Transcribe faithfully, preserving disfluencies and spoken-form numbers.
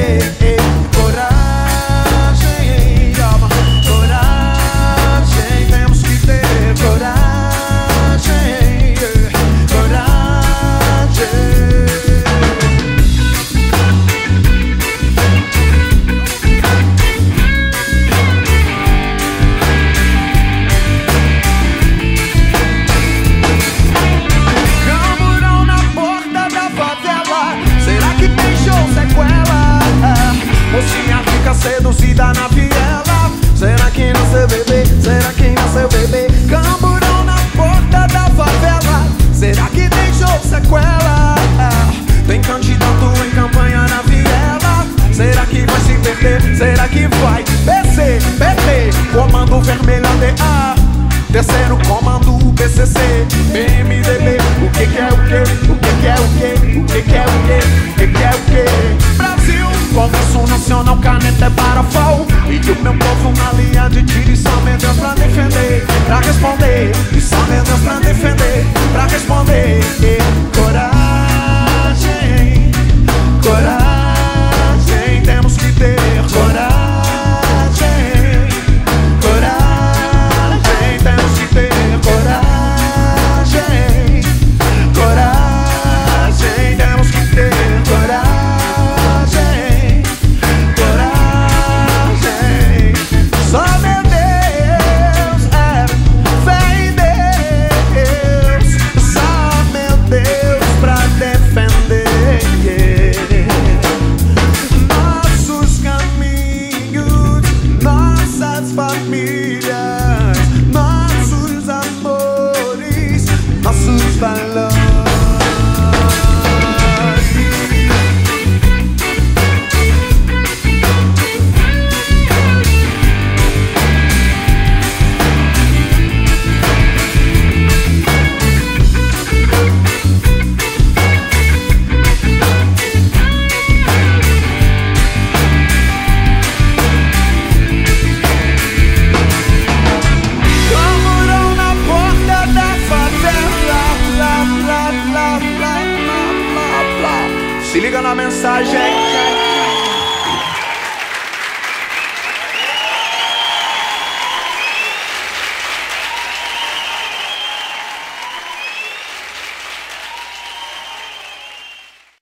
Coragem, calma, coragem, temos que ter coragem, coragem. Camburão na porta da favela, será que tem show sequela? Mocinha fica seduzida na viela, será que nasceu bebê? Será que nasceu bebê? Camburão na porta da favela, será que tem show sequela? Tem candidato em campanha na viela, será que vai se perder? Será que vai? P C, P T, comando vermelho A D A, terceiro comando B C C, P M D B. O que que é o que? O que que é o que? O que que é o que? O que que é o que? Brasil, Congresso Nacional, caneta é parafal, e o meu povo na linha de tiro, e só meu Deus pra defender, pra responder, e só meu Deus pra defender, pra responder. Coragem, coragem, temos que ter coragem, coragem, temos que ter coragem, coragem, temos que ter coragem, coragem. Só meu Deus, é fé em Deus, só meu Deus pra defender, yeah. Nossos caminhos, nossas famílias, nossos amores, nossos valores. Camburão na porta da favela, blá, blá, blá, blá, blá, blá, blá. Se liga na mensagem.